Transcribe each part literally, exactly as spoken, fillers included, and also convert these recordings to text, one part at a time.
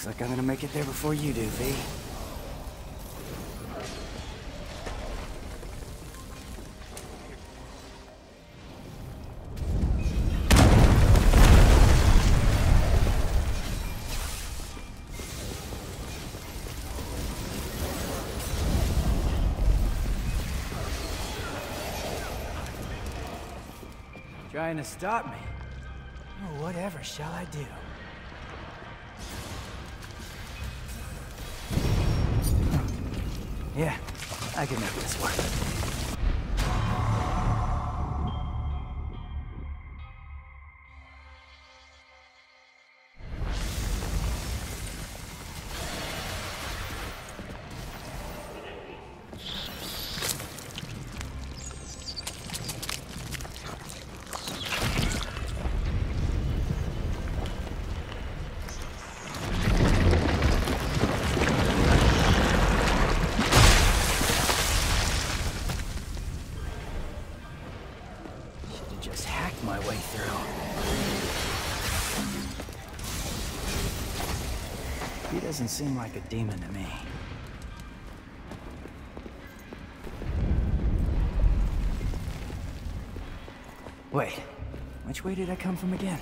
Looks like I'm gonna make it there before you do, V. Trying to stop me? Oh, whatever shall I do? Yeah, I can make this work. Just hacked my way through. He doesn't seem like a demon to me. Wait, which way did I come from again?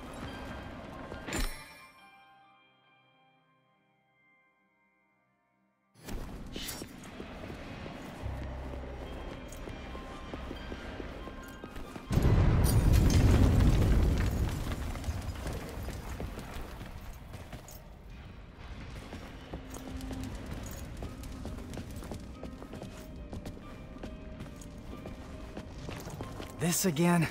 This again?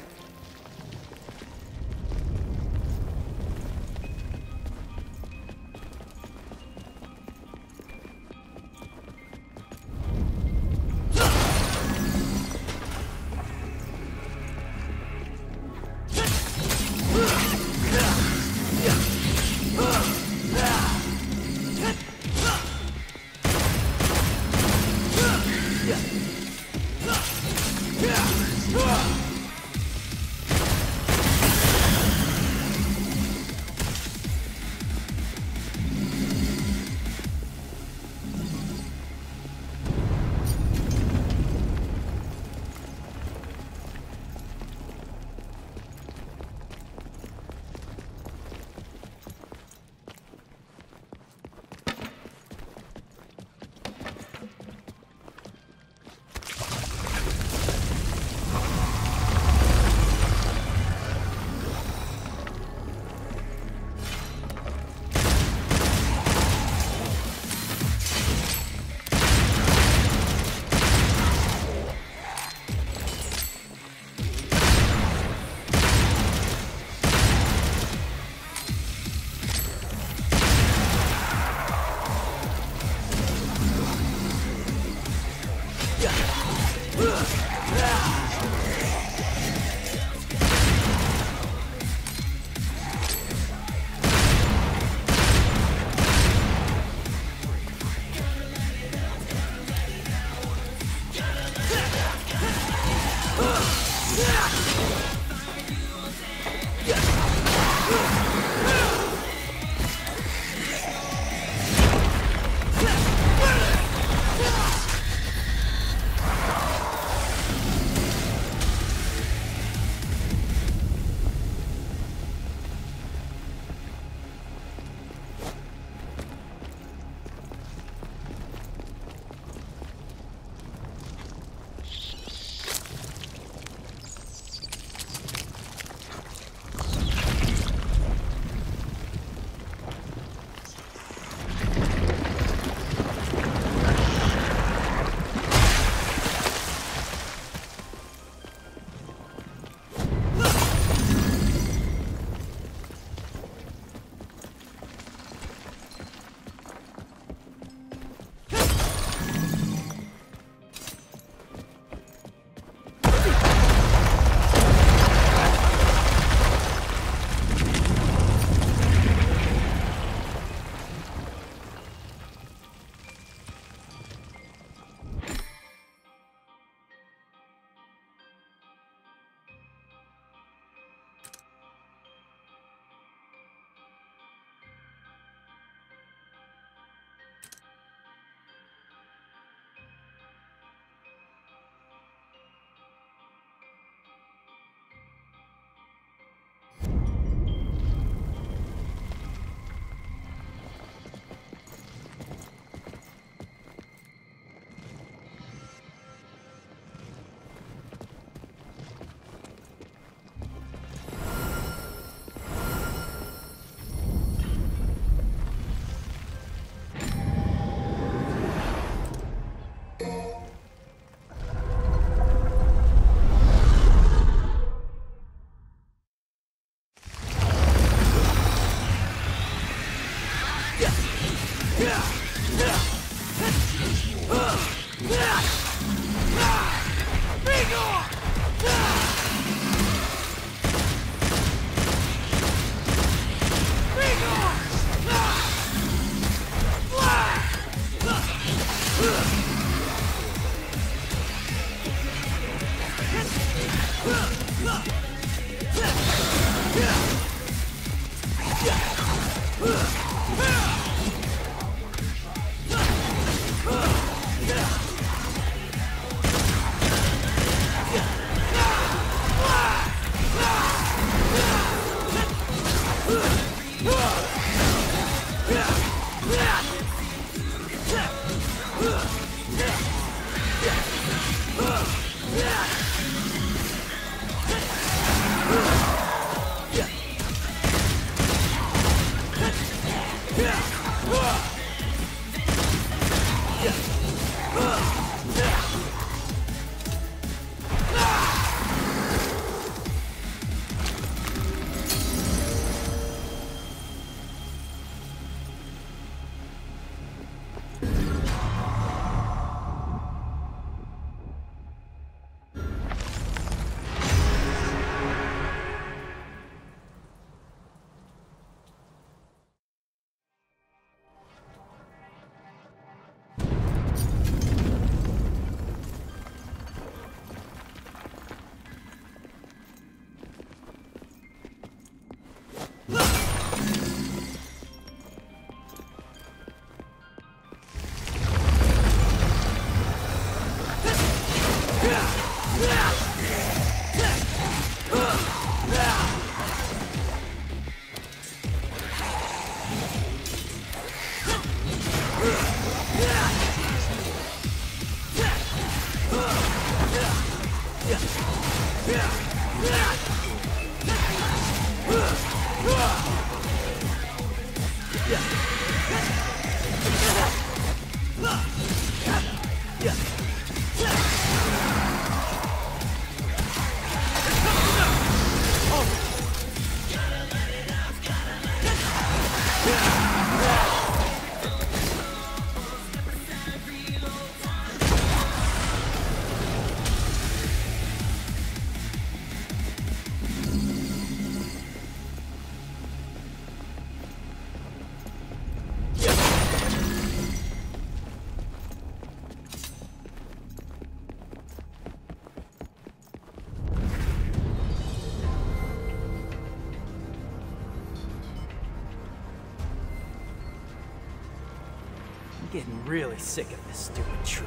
I'm getting really sick of this stupid tree.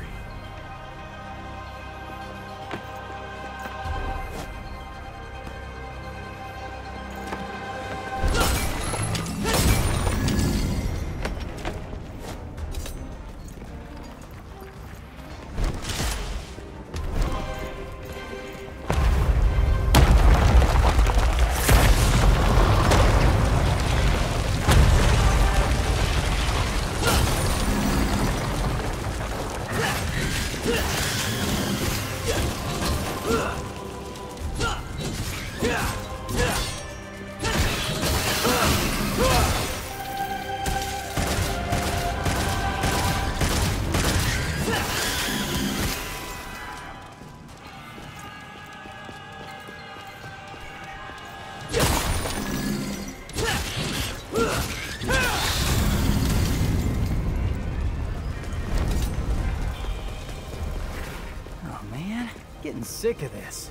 Getting sick of this.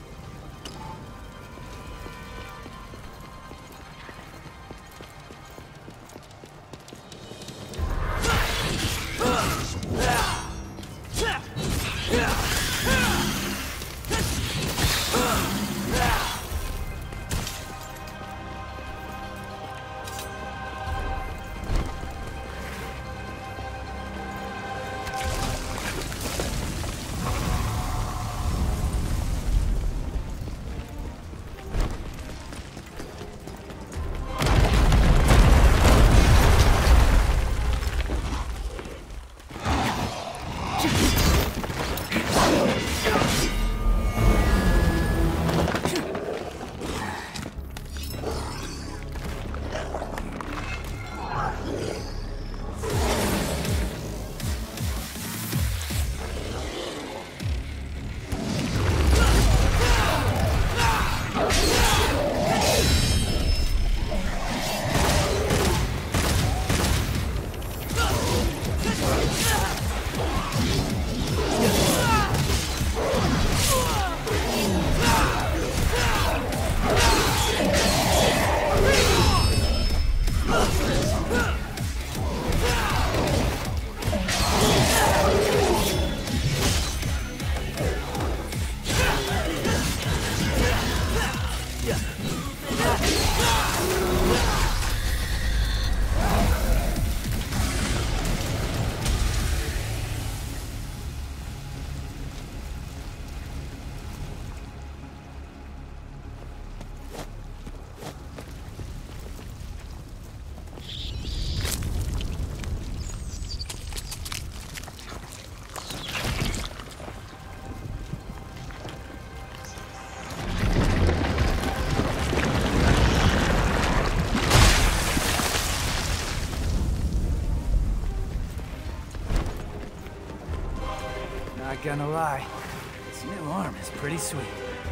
Not gonna lie, this new arm is pretty sweet.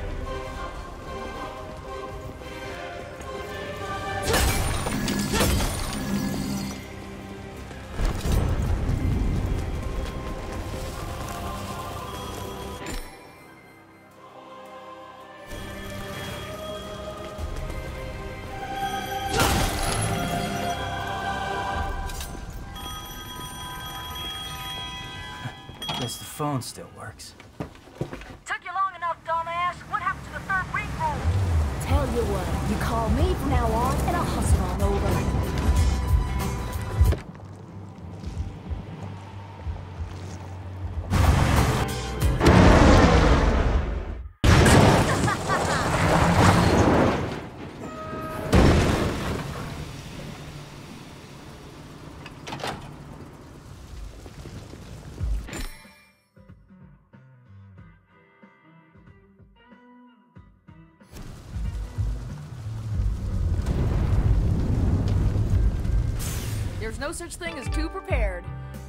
Guess the phone still works. Took you long enough, dumbass. What happened to the third ring roll? Tell you what, you call me from now on, and I'll hustle on over. There's no such thing as too prepared.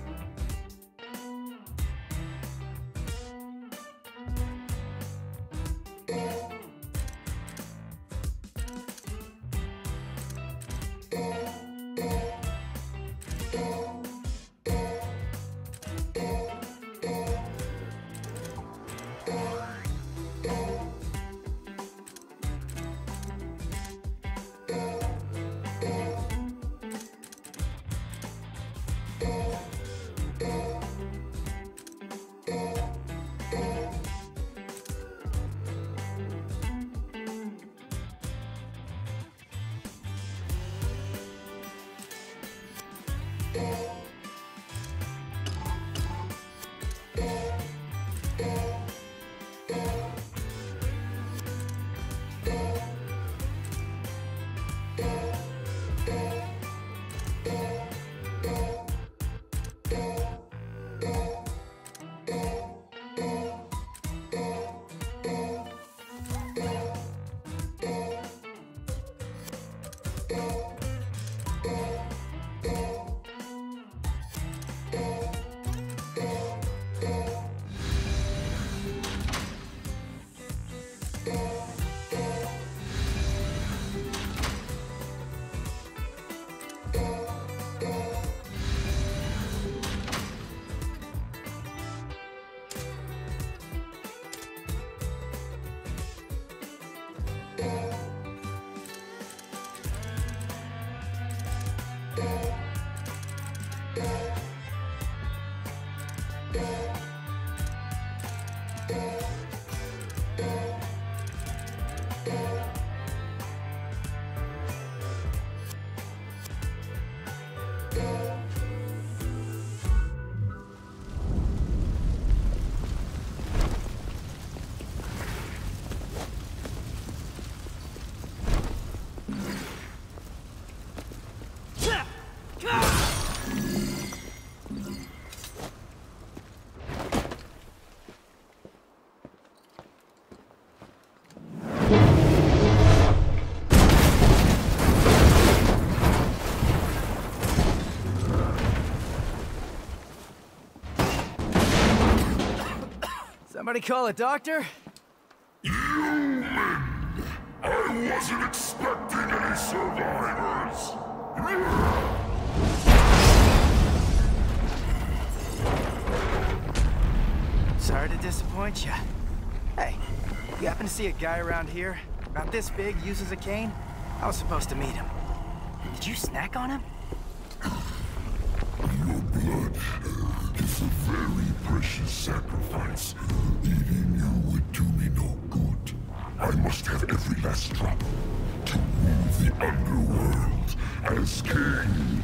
Somebody call a doctor? Human! I wasn't expecting any survivors! Sorry to disappoint you. Hey, you happen to see a guy around here, about this big, uses a cane? I was supposed to meet him. Did you snack on him? Your blood is a very precious sacrifice. Eating you would do me no good. I must have every last drop to rule the underworld as king.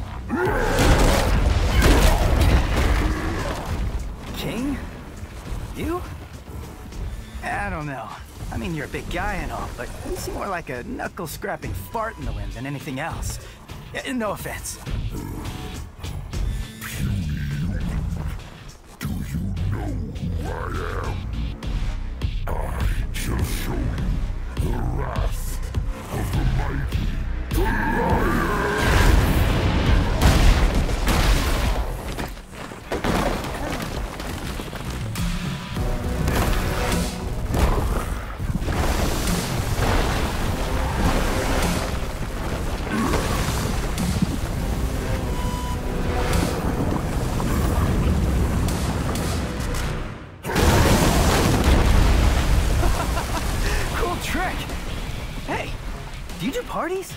King? You? I don't know. I mean, you're a big guy and all, but you seem more like a knuckle-scrapping fart in the wind than anything else. Yeah, no offense. Puny human, do you know who I am? I shall show you the wrath of the mighty Goliath! Parties?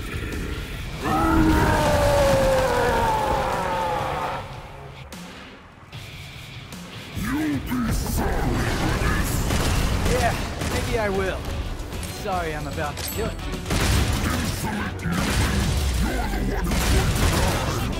You'll be sorry for this! Yeah, maybe I will. Sorry I'm about to kill you. Insolent human! You're the one who's going to die!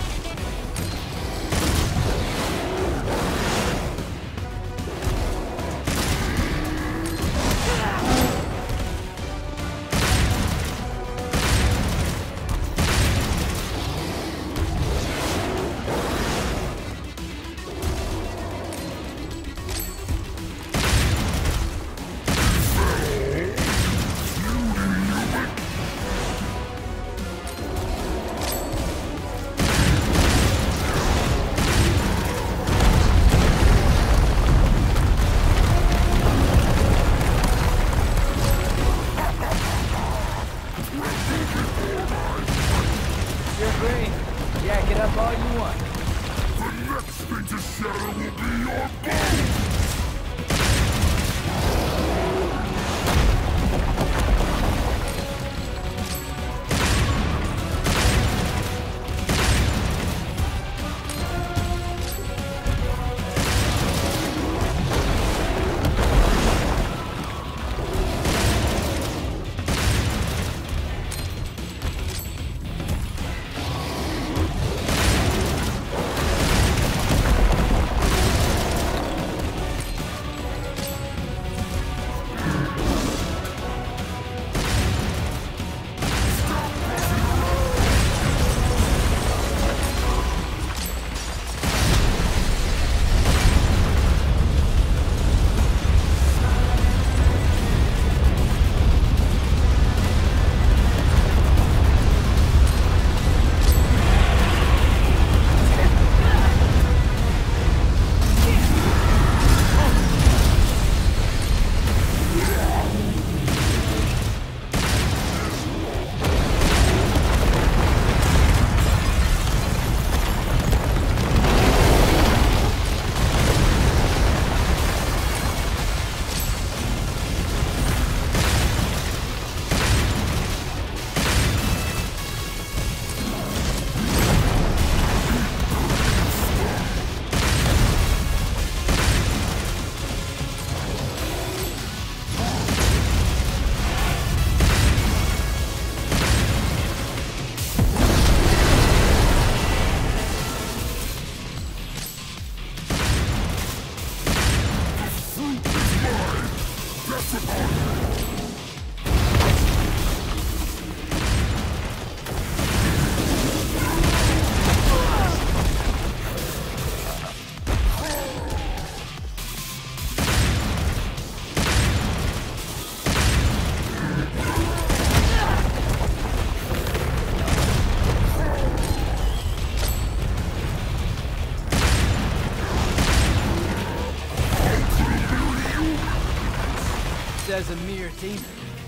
As a mere demon.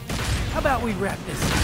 How about we wrap this up?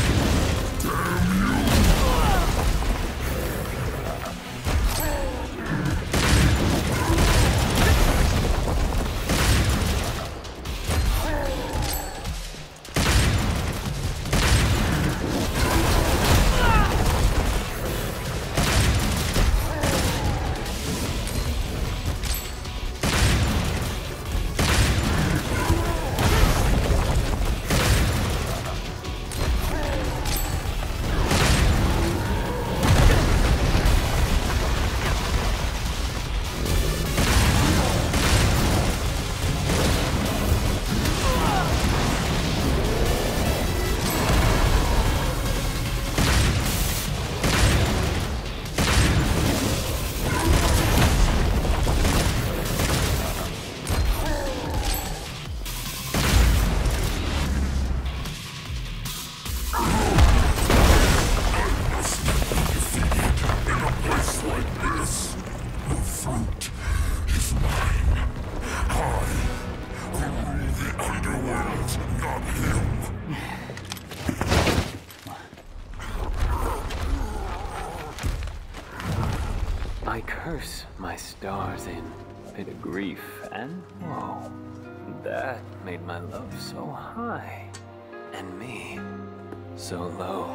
stars in, a bit of grief, and whoa, that made my love so high, and me so low.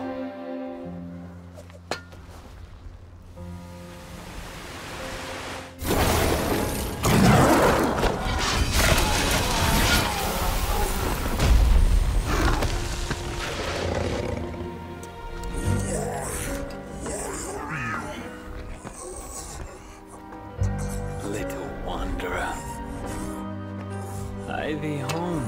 Little wanderer, hie thee home.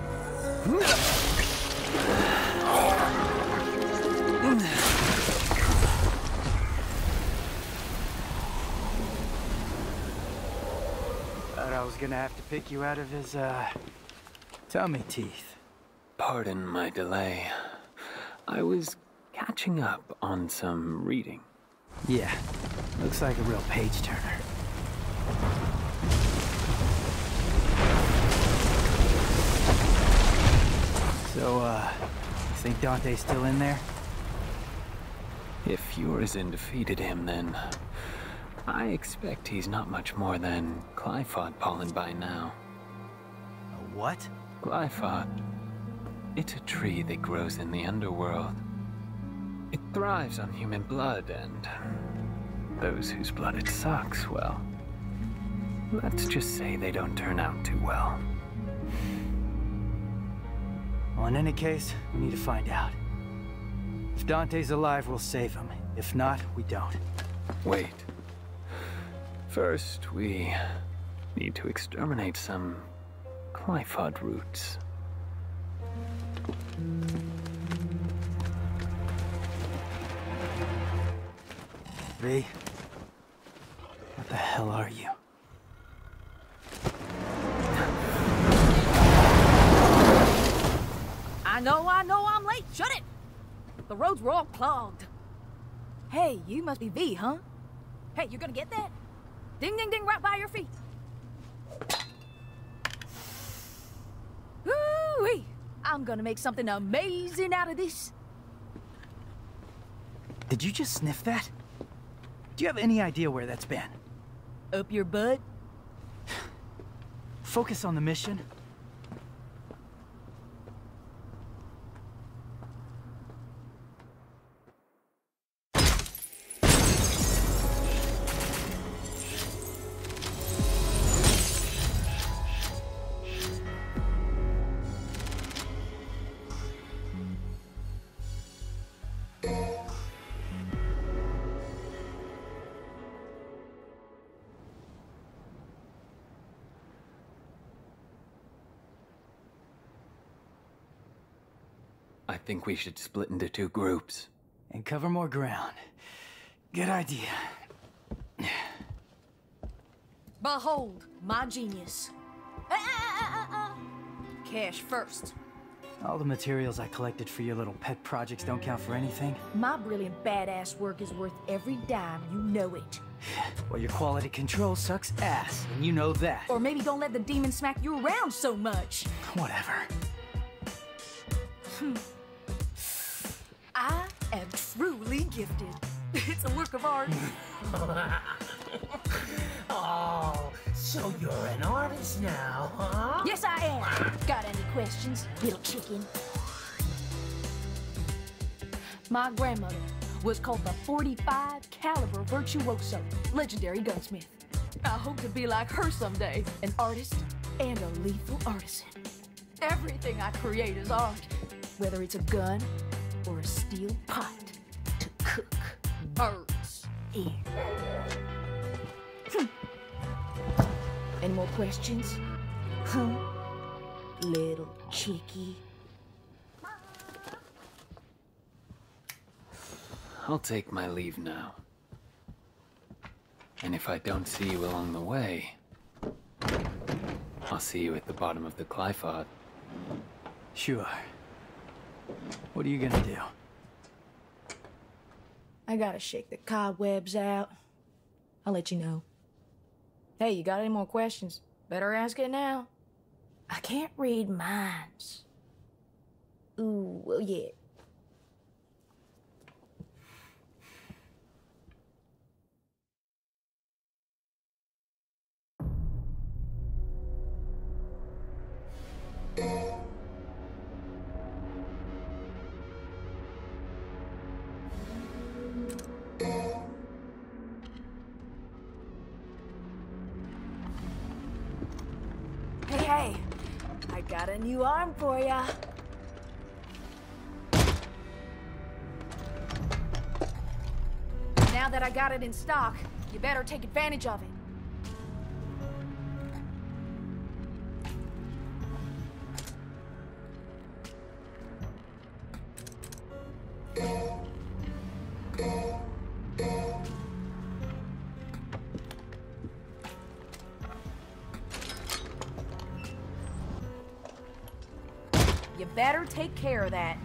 Thought I was gonna have to pick you out of his, uh, tummy teeth. Pardon my delay. I was catching up on some reading. Yeah, looks like a real page-turner. So, uh, you think Dante's still in there? If Urizen defeated him, then I expect he's not much more than Glyphod pollen by now. A what? Glyphod. It's a tree that grows in the underworld. It thrives on human blood, and those whose blood it sucks, well, let's just say they don't turn out too well. Well, in any case, we need to find out. If Dante's alive, we'll save him. If not, we don't. Wait. First, we need to exterminate some Glyphod roots. V, what the hell are you? I know, I know I'm late. Shut it! The roads were all clogged. Hey, you must be V, huh? Hey, you gonna get that? Ding, ding, ding, right by your feet. Woo-wee! I'm gonna make something amazing out of this. Did you just sniff that? Do you have any idea where that's been? Up your butt? Focus on the mission. I think we should split into two groups. And cover more ground. Good idea. Behold, my genius. Ah, ah, ah, ah, ah. Cash first. All the materials I collected for your little pet projects don't count for anything. My brilliant badass work is worth every dime, you know it. Well, your quality control sucks ass, and you know that. Or maybe don't let the demon smack you around so much. Whatever. I am truly gifted. It's a work of art. Oh, so you're an artist now, huh? Yes, I am. Got any questions, little chicken? My grandmother was called the forty-five caliber virtuoso, legendary gunsmith. I hope to be like her someday, an artist and a lethal artisan. Everything I create is art, whether it's a gun or a steel pot to cook birds in. Hmm. Any more questions? Huh? Little chickie. I'll take my leave now. And if I don't see you along the way, I'll see you at the bottom of the Glyphod. Sure. What are you gonna do? I gotta shake the cobwebs out. I'll let you know. Hey, you got any more questions? Better ask it now. I can't read minds. Ooh, well, yeah. Hey, hey, I got a new arm for ya. Now that I got it in stock, you better take advantage of it. You better take care of that.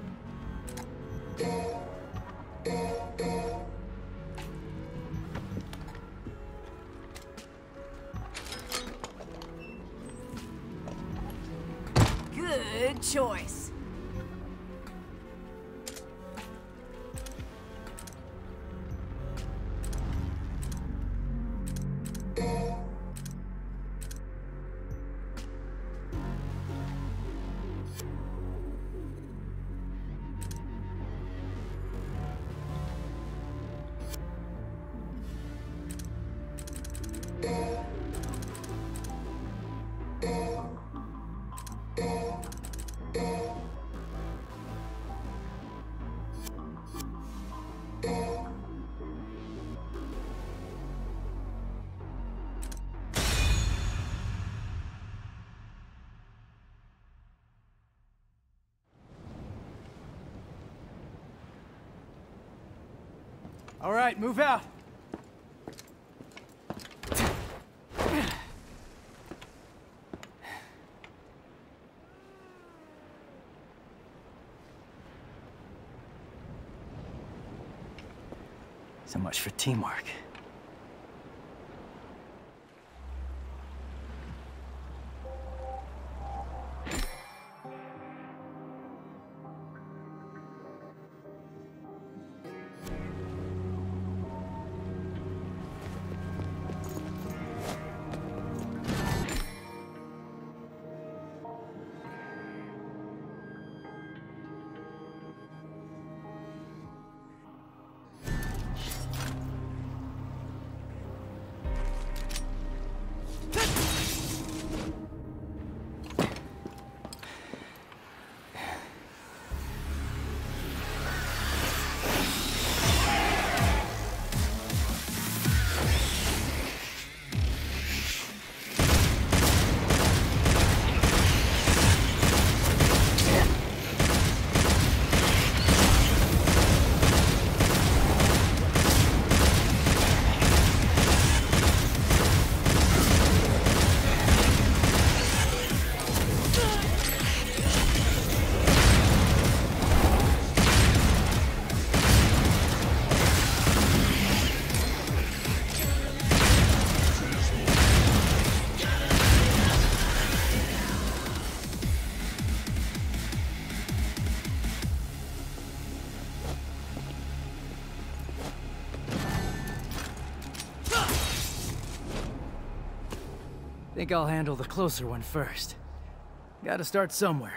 Good choice. All right, move out. So much for teamwork. Think I'll handle the closer one first. Gotta start somewhere.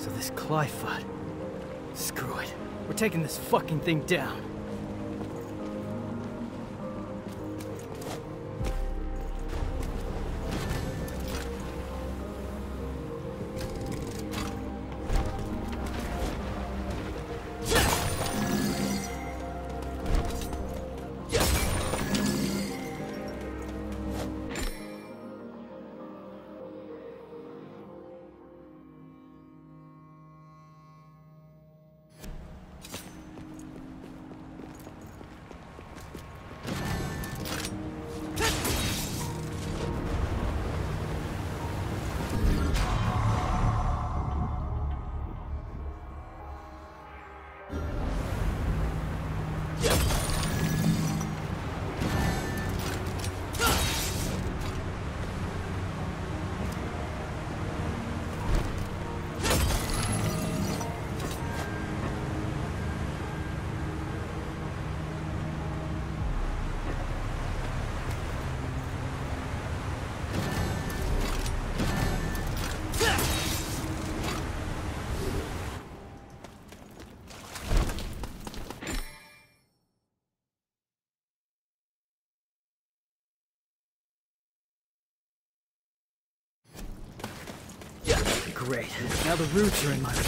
So this Clyfod. Screw it. We're taking this fucking thing down. Great. Now the roots are in my way.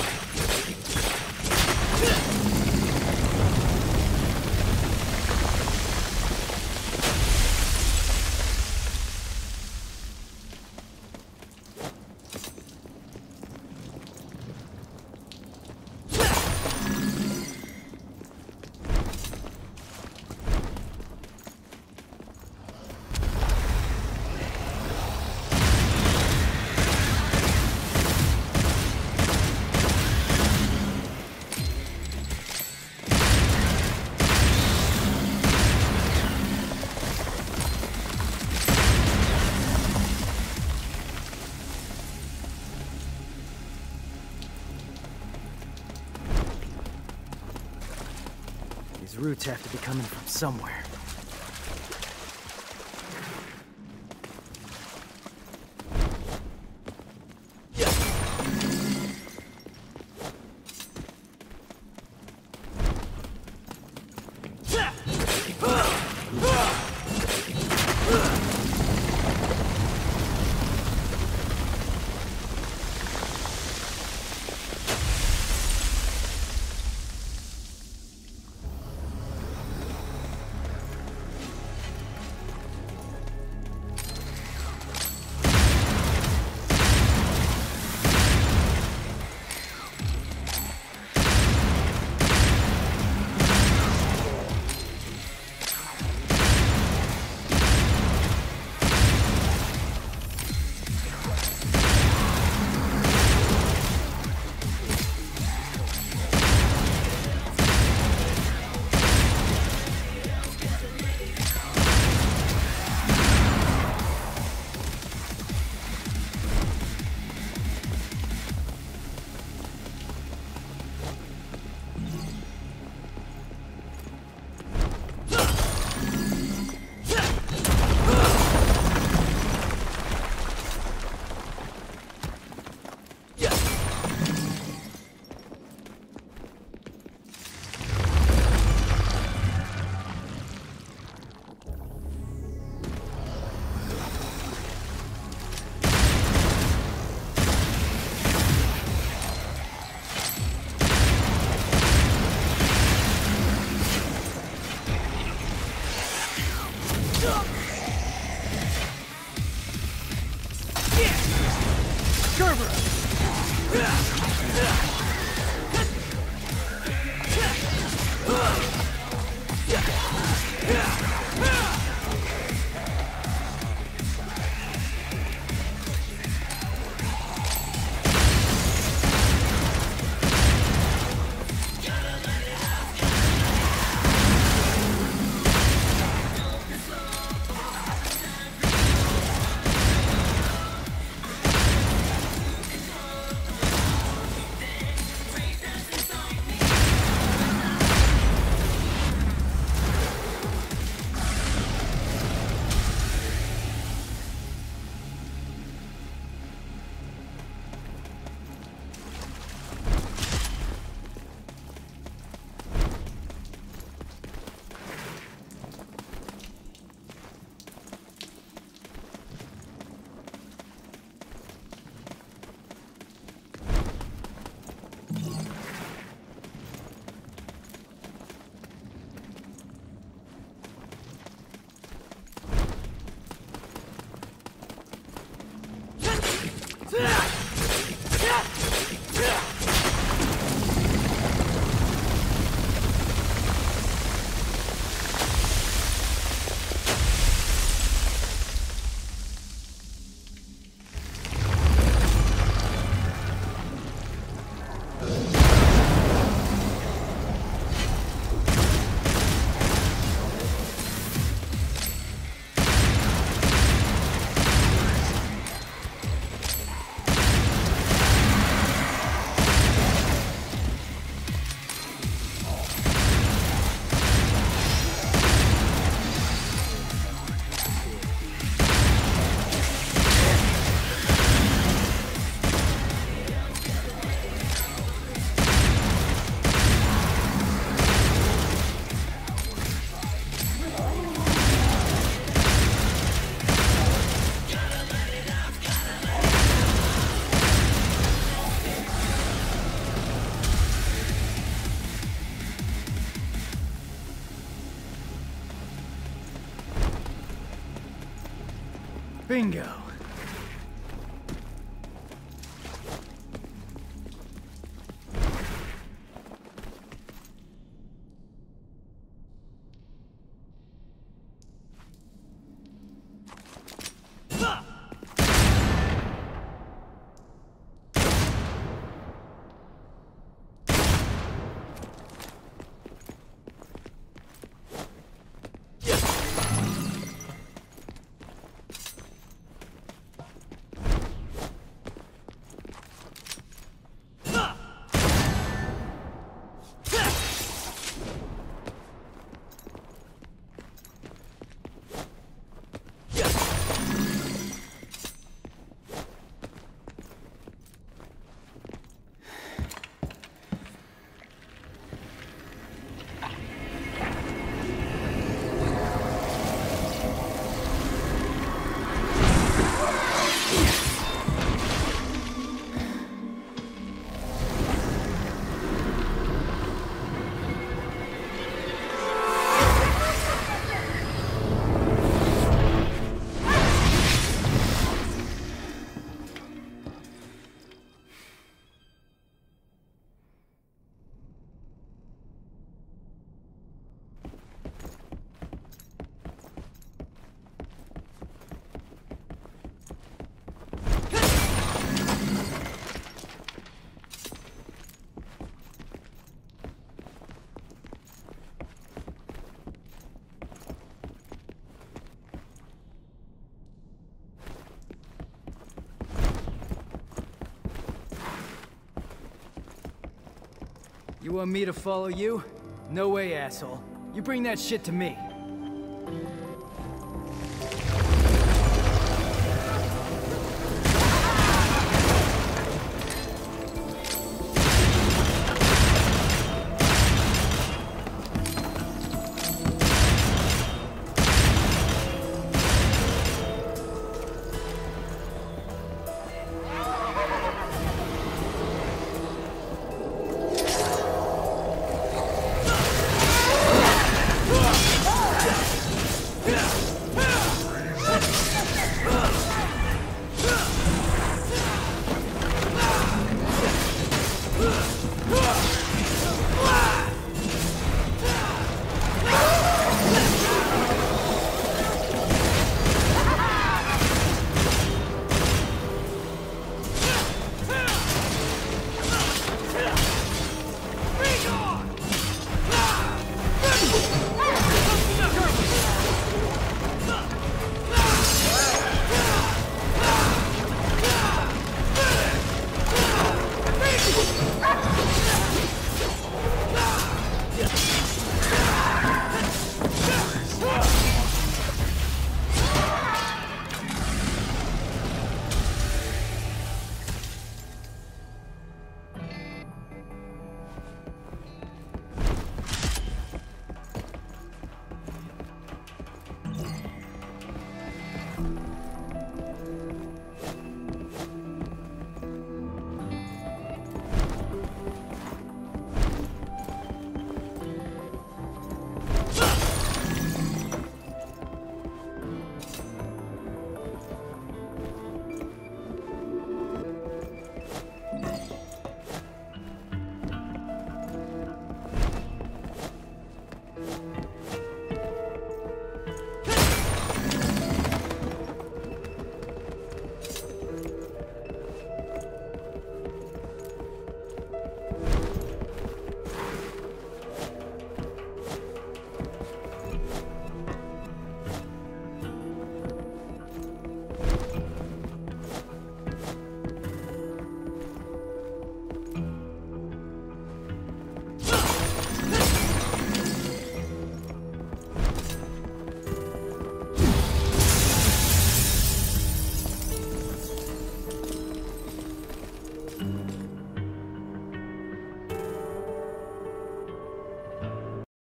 These roots have to be coming from somewhere. Bingo. You want me to follow you? No way, asshole. You bring that shit to me.